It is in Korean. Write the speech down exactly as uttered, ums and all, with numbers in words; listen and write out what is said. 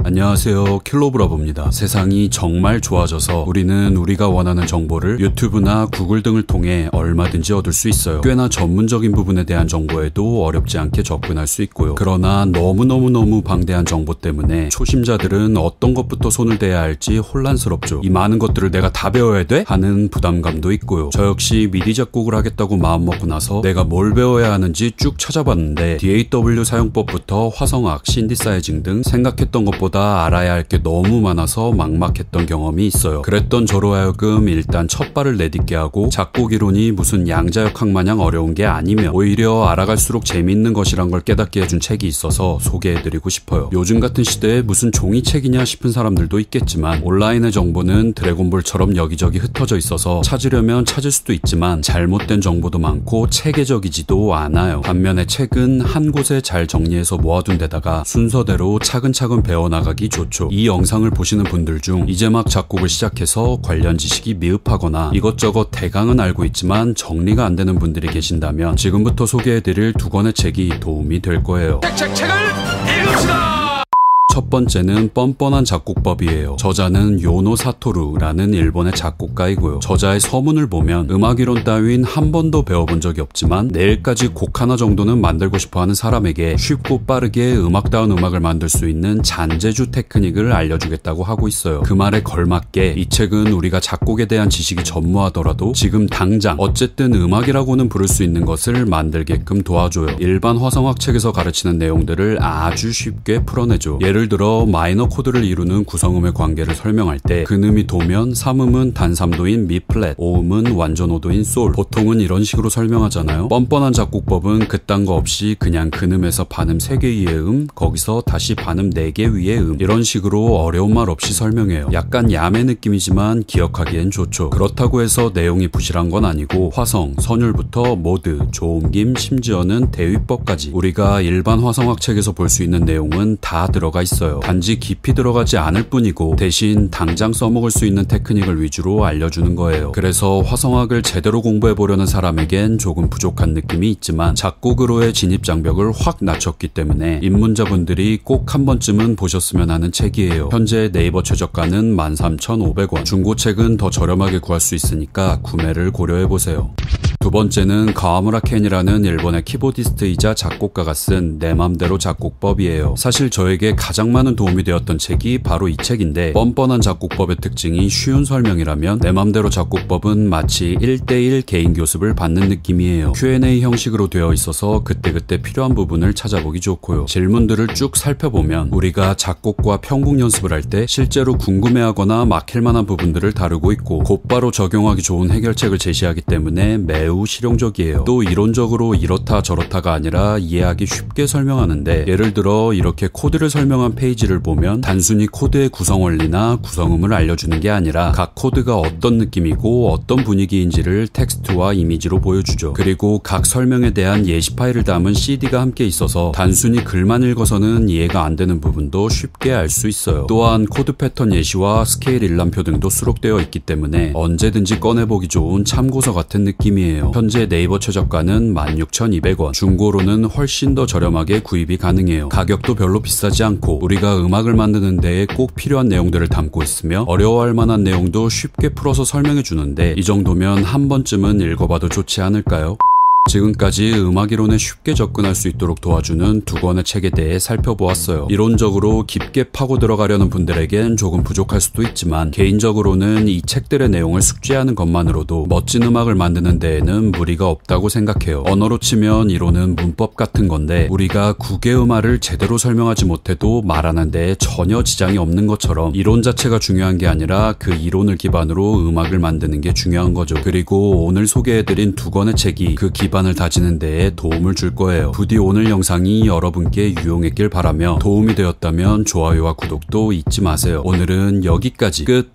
안녕하세요, 킬로브라보입니다. 세상이 정말 좋아져서 우리는 우리가 원하는 정보를 유튜브나 구글 등을 통해 얼마든지 얻을 수 있어요. 꽤나 전문적인 부분에 대한 정보에도 어렵지 않게 접근할 수 있고요. 그러나 너무너무너무 방대한 정보 때문에 초심자들은 어떤 것부터 손을 대야 할지 혼란스럽죠. 이 많은 것들을 내가 다 배워야 돼? 하는 부담감도 있고요. 저 역시 미디 작곡을 하겠다고 마음먹고 나서 내가 뭘 배워야 하는지 쭉 찾아봤는데 디에이더블유 사용법부터 화성악, 신디사이징 등 생각했던 것보다 알아야 할 게 너무 많아서 막막했던 경험이 있어요. 그랬던 저로 하여금 일단 첫 발을 내딛게 하고 작곡 이론이 무슨 양자역학 마냥 어려운 게 아니며 오히려 알아갈수록 재미있는 것이란 걸 깨닫게 해준 책이 있어서 소개해드리고 싶어요. 요즘 같은 시대에 무슨 종이책이냐 싶은 사람들도 있겠지만 온라인의 정보는 드래곤볼처럼 여기저기 흩어져 있어서 찾으려면 찾을 수도 있지만 잘못된 정보도 많고 체계적이지도 않아요. 반면에 책은 한 곳에 잘 정리해서 모아둔 데다가 순서대로 차근차근 배워나가기 좋죠. 이 영상을 보시는 분들 중 이제 막 작곡을 시작해서 관련 지식이 미흡하거나 이것저것 대강은 알고 있지만 정리가 안 되는 분들이 계신다면 지금부터 소개해드릴 두 권의 책이 도움이 될 거예요. 책, 책을 읽읍시다! 첫 번째는 뻔뻔한 작곡법이에요. 저자는 요노 사토루라는 일본의 작곡가이고요. 저자의 서문을 보면 음악이론 따윈 한 번도 배워본 적이 없지만 내일까지 곡 하나 정도는 만들고 싶어하는 사람에게 쉽고 빠르게 음악다운 음악을 만들 수 있는 잔재주 테크닉을 알려주겠다고 하고 있어요. 그 말에 걸맞게 이 책은 우리가 작곡에 대한 지식이 전무하더라도 지금 당장 어쨌든 음악이라고는 부를 수 있는 것을 만들게끔 도와줘요. 일반 화성학 책에서 가르치는 내용들을 아주 쉽게 풀어내죠. 예를 예를 들어 마이너 코드를 이루는 구성음의 관계를 설명할 때 근음이 도면 삼음은 단삼도인 미 플랫, 오음은 완전 오도인 솔, 보통은 이런 식으로 설명하잖아요. 뻔뻔한 작곡법은 그딴 거 없이 그냥 근음에서 반음 세 개 위의 음, 거기서 다시 반음 네 개 위의 음, 이런 식으로 어려운 말 없이 설명해요. 약간 야매 느낌이지만 기억하기엔 좋죠. 그렇다고 해서 내용이 부실한 건 아니고 화성, 선율부터 모드, 조음김, 심지어는 대위법까지 우리가 일반 화성학 책에서 볼 수 있는 내용은 다 들어가 있어요. 단지 깊이 들어가지 않을 뿐이고 대신 당장 써먹을 수 있는 테크닉을 위주로 알려주는 거예요. 그래서 화성학을 제대로 공부해보려는 사람에겐 조금 부족한 느낌이 있지만 작곡으로의 진입장벽을 확 낮췄기 때문에 입문자분들이 꼭 한 번쯤은 보셨으면 하는 책이에요. 현재 네이버 최저가는 만 삼천오백 원, 중고책은 더 저렴하게 구할 수 있으니까 구매를 고려해보세요. 두 번째는 가와무라 켄이라는 일본의 키보디스트이자 작곡가가 쓴 내 맘대로 작곡법이에요. 사실 저에게 가장 많은 도움이 되었던 책이 바로 이 책인데 뻔뻔한 작곡법의 특징이 쉬운 설명이라면 내 맘대로 작곡법은 마치 일 대일 개인 교습을 받는 느낌이에요. 큐 앤 에이 형식으로 되어 있어서 그때그때 필요한 부분을 찾아보기 좋고요. 질문들을 쭉 살펴보면 우리가 작곡과 편곡 연습을 할 때 실제로 궁금해하거나 막힐 만한 부분들을 다루고 있고 곧바로 적용하기 좋은 해결책을 제시하기 때문에 매우 매우 실용적이에요. 또 이론적으로 이렇다 저렇다가 아니라 이해하기 쉽게 설명하는데 예를 들어 이렇게 코드를 설명한 페이지를 보면 단순히 코드의 구성 원리나 구성음을 알려주는 게 아니라 각 코드가 어떤 느낌이고 어떤 분위기인지를 텍스트와 이미지로 보여주죠. 그리고 각 설명에 대한 예시 파일을 담은 씨디가 함께 있어서 단순히 글만 읽어서는 이해가 안 되는 부분도 쉽게 알 수 있어요. 또한 코드 패턴 예시와 스케일 일람표 등도 수록되어 있기 때문에 언제든지 꺼내보기 좋은 참고서 같은 느낌이에요. 현재 네이버 최저가는 만 육천이백 원, 중고로는 훨씬 더 저렴하게 구입이 가능해요. 가격도 별로 비싸지 않고 우리가 음악을 만드는 데에 꼭 필요한 내용들을 담고 있으며 어려워할 만한 내용도 쉽게 풀어서 설명해 주는데 이 정도면 한 번쯤은 읽어봐도 좋지 않을까요? 지금까지 음악이론에 쉽게 접근할 수 있도록 도와주는 두 권의 책에 대해 살펴보았어요. 이론적으로 깊게 파고 들어가려는 분들에겐 조금 부족할 수도 있지만 개인적으로는 이 책들의 내용을 숙지하는 것만으로도 멋진 음악을 만드는 데에는 무리가 없다고 생각해요. 언어로 치면 이론은 문법 같은 건데 우리가 국외음악을 제대로 설명하지 못해도 말하는 데에 전혀 지장이 없는 것처럼 이론 자체가 중요한 게 아니라 그 이론을 기반으로 음악을 만드는 게 중요한 거죠. 그리고 오늘 소개해드린 두 권의 책이 그 기반 기반을 다지는 데에 도움을 줄 거예요. 부디 오늘 영상이 여러분께 유용했길 바라며 도움이 되었다면 좋아요와 구독도 잊지 마세요. 오늘은 여기까지 끝!